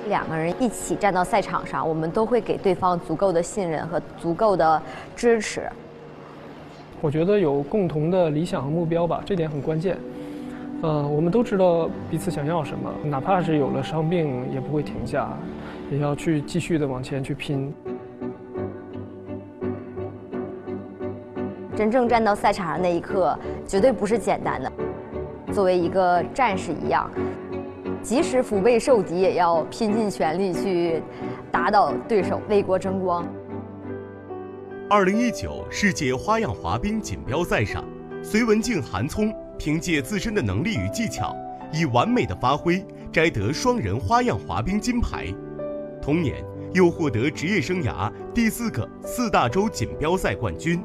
两个人一起站到赛场上，我们都会给对方足够的信任和足够的支持。 我觉得有共同的理想和目标吧，这点很关键。我们都知道彼此想要什么，哪怕是有了伤病，也不会停下，也要去继续的往前去拼。 真正站到赛场上那一刻，绝对不是简单的。作为一个战士一样，即使腹背受敌，也要拼尽全力去打倒对手，为国争光。 2019世界花样滑冰锦标赛上，隋文静、韩聪凭借自身的能力与技巧，以完美的发挥摘得双人花样滑冰金牌。同年，又获得职业生涯第4个4大洲锦标赛冠军。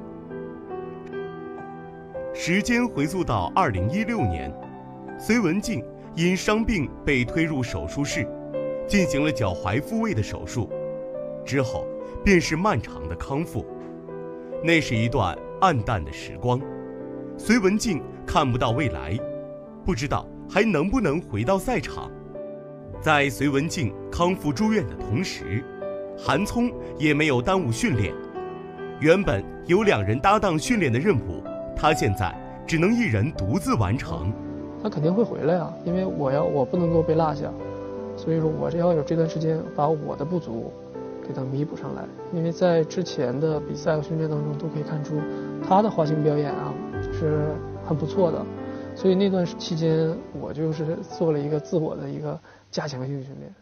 时间回溯到2016年，隋文静因伤病被推入手术室，进行了脚踝复位的手术，之后便是漫长的康复。那是一段暗淡的时光，隋文静看不到未来，不知道还能不能回到赛场。在隋文静康复住院的同时，韩聪也没有耽误训练。原本有2人搭档训练的任务，他现在只能1人独自完成。 他肯定会回来啊，因为我不能够被落下，所以说我要有这段时间把我的不足给他弥补上来。因为在之前的比赛和训练当中都可以看出他的滑行表演啊是很不错的，所以那段期间我就是做了一个自我的一个加强性训练。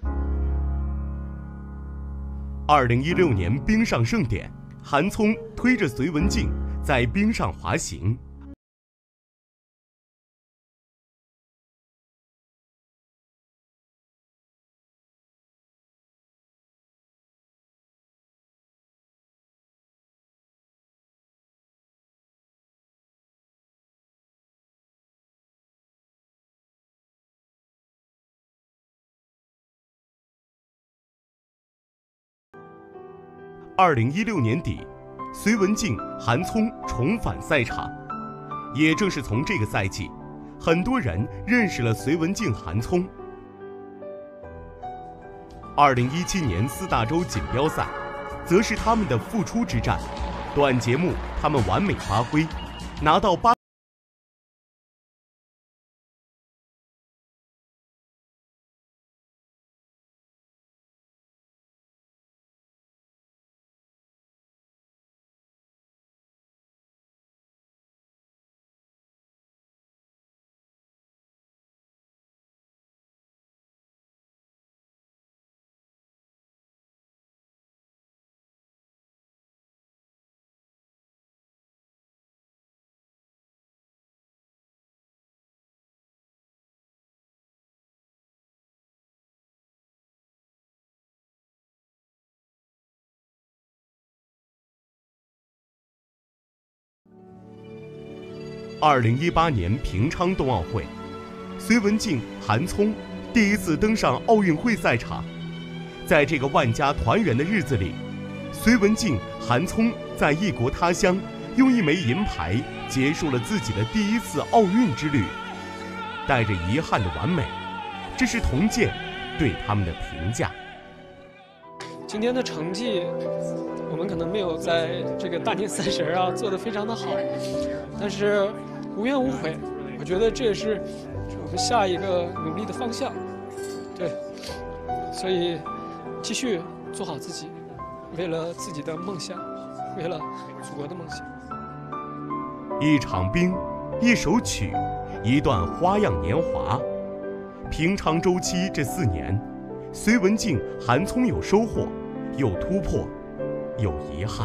2016年冰上盛典，韩聪推着隋文静在冰上滑行。2016年底，隋文静、韩聪重返赛场。也正是从这个赛季，很多人认识了隋文静、韩聪。2017年4大洲锦标赛，则是他们的复出之战。短节目他们完美发挥，拿到8。2018年平昌冬奥会，隋文静、韩聪第一次登上奥运会赛场。在这个万家团圆的日子里，隋文静、韩聪在异国他乡用1枚银牌结束了自己的第1次奥运之旅，带着遗憾的完美，这是童健对他们的评价。 今天的成绩，我们可能没有在这个大年30啊做得非常的好，但是无怨无悔，我觉得这也是我们下一个努力的方向。对，所以继续做好自己，为了自己的梦想，为了祖国的梦想。 一场冰，一首曲，一段花样年华。平昌周期这4年，隋文静、韩聪有收获，有突破，有遗憾。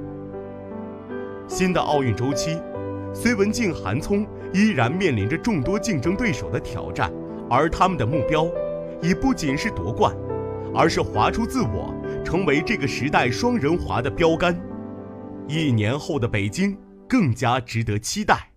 新的奥运周期，隋文静、韩聪依然面临着众多竞争对手的挑战，而他们的目标已不仅是夺冠，而是滑出自我，成为这个时代双人滑的标杆。1年后的北京更加值得期待。